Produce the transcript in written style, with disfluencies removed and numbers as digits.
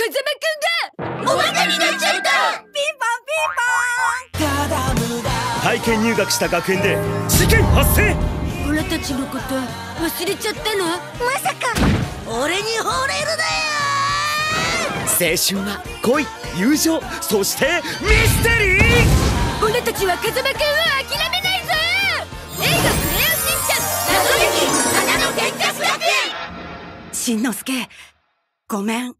くんがおバカになっちゃった。ピンポンピンポン。 体験入学した学園で事件発生。 オラたちのこと忘れちゃったの？ まさか俺に惚れるだよ。 青春は恋、友情、そしてミステリー。 オラたちは風間くんを諦めないぞ。映画クレヨンしんちゃん謎劇花の天カス学園。 しんのすけ、ごめん。